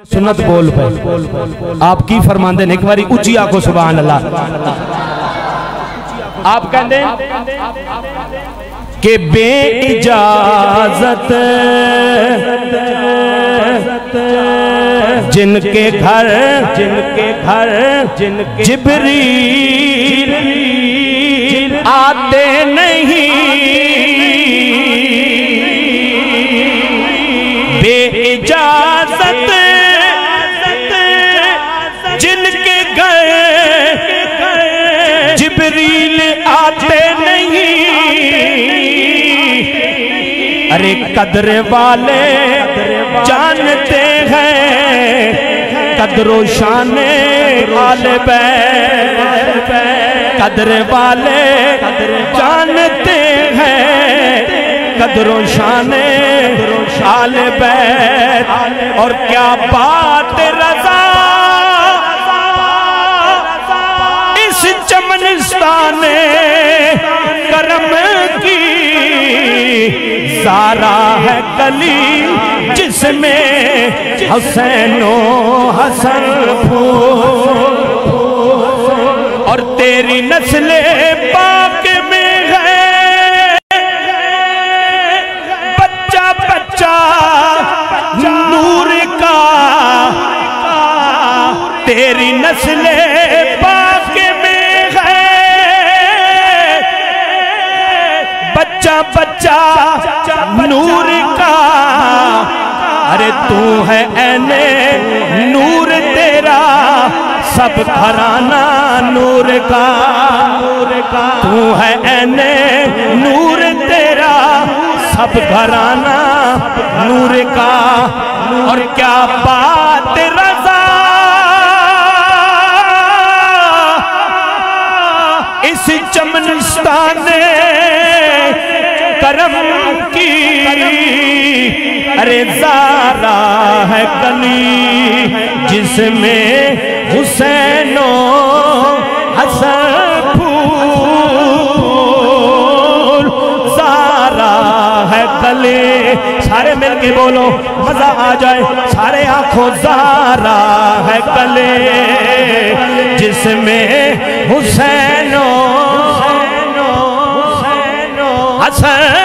سنت بول پہ آپ کی فرماندے نے ایک باری اچھی آنکھو سبحان اللہ آپ کہندے کہ بے اجازت جن کے گھر جبریل آتے نہیں بے اجازت جن کے گھر جبریل آتے نہیں ارے قدر والے جانتے ہیں قدر و شان آل بیت قدر والے جانتے ہیں قدر و شان آل بیت اور کیا بات رضا اس چمنستان کرم کی زارا ہے گلی جس میں حسین و حسن پھول اور تیری نسل پاک میں ہے بچہ بچہ نور کا تیری نسل پاک میں ہے بچہ بچہ نور کا ارے تو ہے عین نور تیرا سب گھرانہ نور کا تو ہے عین نور تیرا سب گھرانہ نور کا اور کیا بات رضا اس چمنستان کرم کی ارے زارا ہے گلی جس میں حسین و حسن پھول زارا ہے گلی سارے مل کے بولو مزہ آ جائے سارے آنکھوں زارا ہے گلی جس میں حسین و حسن